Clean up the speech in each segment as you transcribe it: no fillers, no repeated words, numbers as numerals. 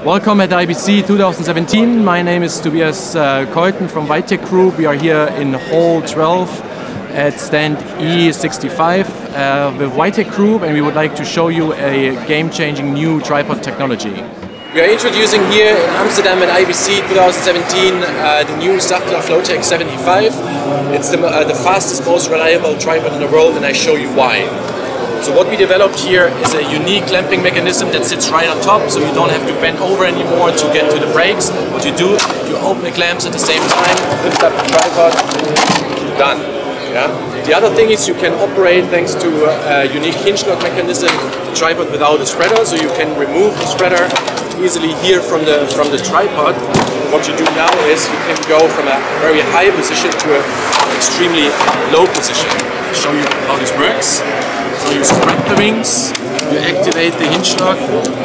Welcome at IBC 2017. My name is Tobias Keuten from Weitec Group. We are here in Hall 12 at stand E65 with Weitec Group, and we would like to show you a game-changing new tripod technology. We are introducing here in Amsterdam at IBC 2017 the new Sachtler Flowtech 75. It's the fastest, most reliable tripod in the world, and I show you why. So what we developed here is a unique clamping mechanism that sits right on top, so you don't have to bend over anymore to get to the brakes. What you do, you open the clamps at the same time, lift up the tripod, done. Yeah. The other thing is you can operate, thanks to a unique hinge lock mechanism, the tripod without a spreader, so you can remove the spreader easily here from the tripod. What you do now is you can go from a very high position to an extremely low position. I'll show you how this works. So you spread the wings, you activate the hinge lock,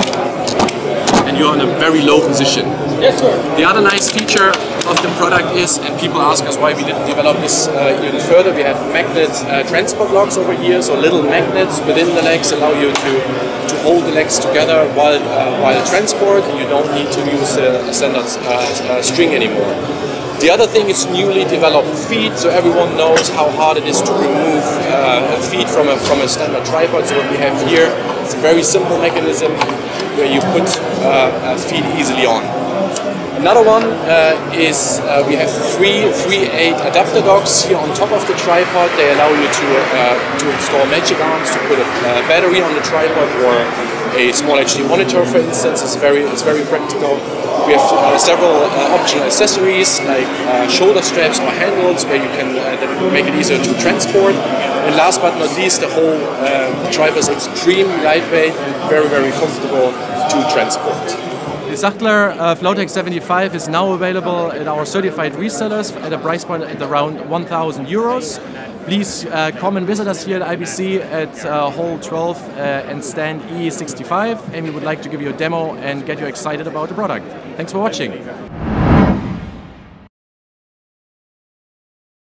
and you're in a very low position. Yes, sir. The other nice feature of the product is, and people ask us why we didn't develop this even further, we have magnet transport locks over here, so little magnets within the legs allow you to hold the legs together while transport, and you don't need to use a standard string anymore. The other thing is newly developed feet, so everyone knows how hard it is to remove feet from a standard tripod. So what we have here is a very simple mechanism where you put feet easily on. Another one is we have three 3/8 adapter docks here on top of the tripod. They allow you to install magic arms, to put a battery on the tripod, or a small HD monitor, for instance. It's very practical. We have several optional accessories like shoulder straps or handles where you can that make it easier to transport. And last but not least, the whole tripod is extremely lightweight and very comfortable to transport. The Sachtler Flowtech 75 is now available at our certified resellers at a price point at around 1,000 euros. Please come and visit us here at IBC at Hall 12 and stand E65, and we would like to give you a demo and get you excited about the product. Thanks for watching.